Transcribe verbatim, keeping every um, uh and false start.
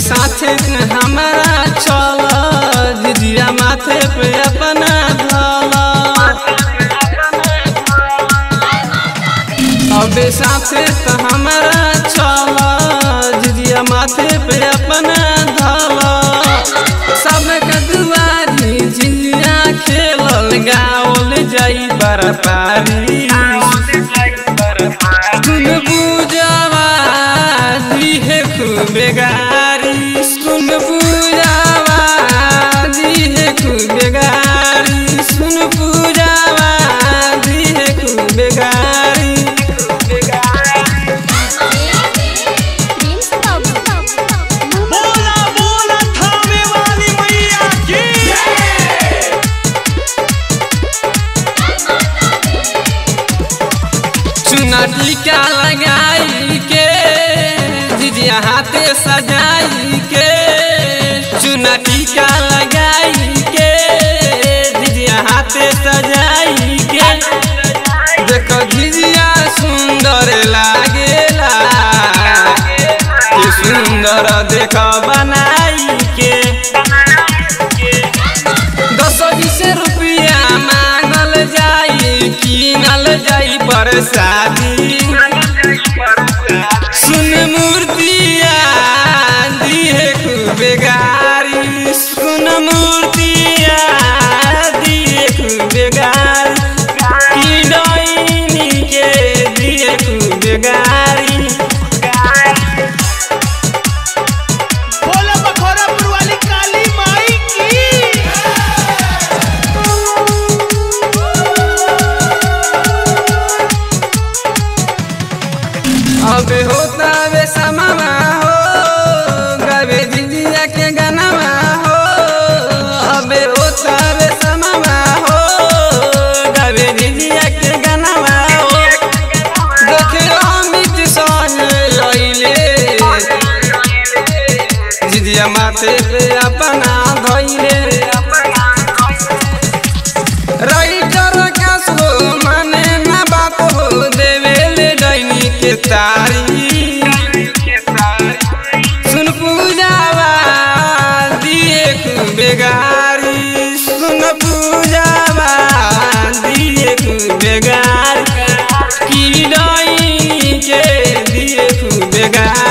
साथे हमारा चल जिजिया माथे पे अपना धला अब साथे हमारा चल जिजिया माथे पे अपना धला सबके दुआरी जिजिया खेलल गावल जाई बरपारी सुन पूजावा दिहे खूबे गारी सुन पूजावा दिहे खूबे गारी सुन पूजावा दिहे खूबे गारी बोला बोला थामे वाली मैया की चुना टीका लगाई के जिजिया हाथे सजाई के चुना टीका लगाई के जिजिया हाथे सजाई के देखो जिजिया सुंदर लागेला कि सुंदर देखो बनाई के दस बीस रुपया मांगल जाई कीनल जाई प्रसादी सुन मूर्तिया दिहे खूबे गारी सुन मूर्तिया दिहे खूबे गारी की डोइनी के दिहे खूबे गारी बोला बखोरापुर वाली काली माई की अब होता वे समावा हो गवे जिजिया के गनवा हो अब होता वे समावा हो गवे जिजिया के गनवा हो देखे अमित सन लइले जिजिया माथे पे अपना धइले राइटर कसो माने ना बात हो देवेले डैनी के तारी सुन पूजावा दिए खूबे गारी सुन पूजावा दिए खूबे गारी की डैनी के दिए खूबे गारी।